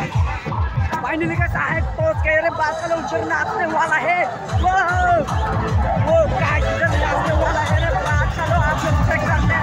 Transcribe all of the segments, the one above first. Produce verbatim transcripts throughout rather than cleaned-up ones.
Finally का साहब पहुंच गए रे बात चलो उधर नाचने वाला है वो वो गाइस उधर नाचने वाला है रे बात चलो आप लोग चेक करते हैं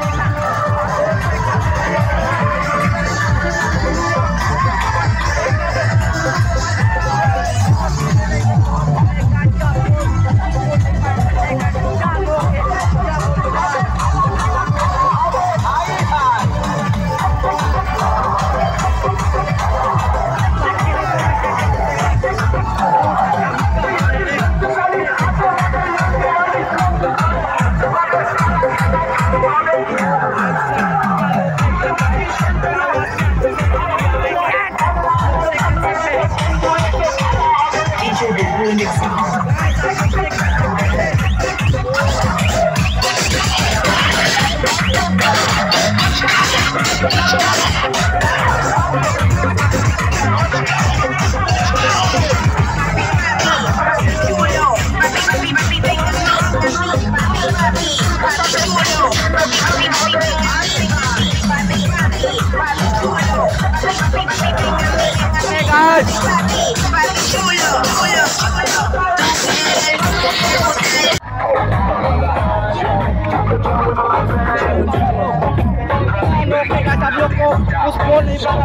आप लोग को उस बोल नहीं पा रहा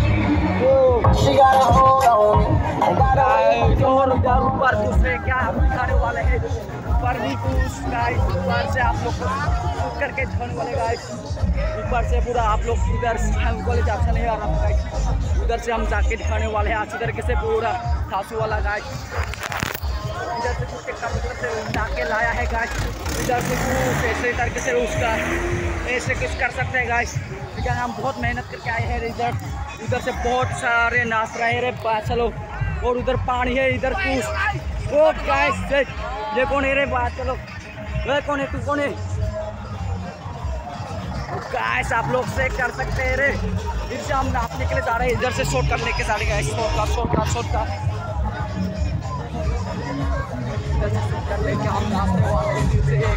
और उधर ऊपर दूसरे क्या हम दिखाने वाले हैं ऊपर भी कुछ गाइस ऊपर से आप लोग को शूट करके दिखाने वाले गाइस ऊपर से पूरा आप लोग उधर कॉलेज अच्छा नहीं आ रहा गाइस उधर से हम जाके दिखाने वाले हैं अच्छी तरीके से पूरा सासू वाला गाइस इधर से कुछ से उठा के लाया है गाइस इधर से कुछ ऐसे तरीके से उसका ऐसे कुछ कर सकते हैं गाइस ठीक है हम बहुत मेहनत करके आए हैं इधर उधर से बहुत सारे नाच रहे रे चलो और उधर पानी है इधर कुछ वो गाइस ये कौन है रे बात चलो वे कौन है तू कौन है गाइस आप लोग से कर सकते हैं रे इधर से हम नाचने के लिए जा रहे हैं इधर से शॉट करने के सारे गाइस शॉट का शॉट का शॉट का कर लेके हम नाचने वाले हैं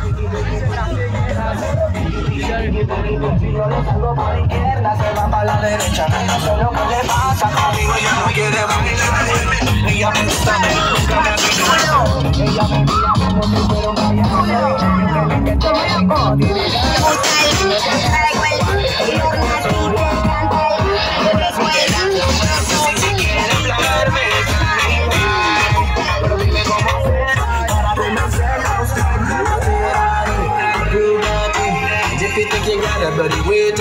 But wait.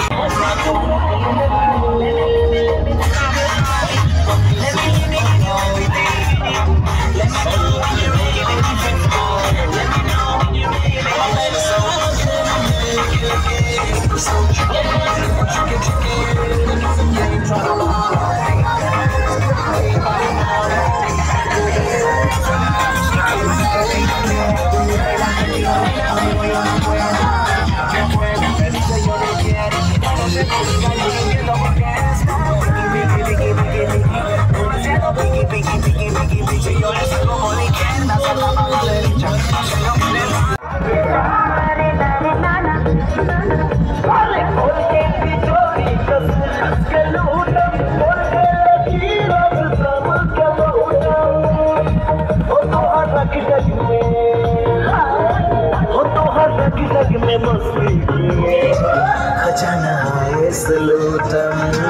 खजाना है सलोटा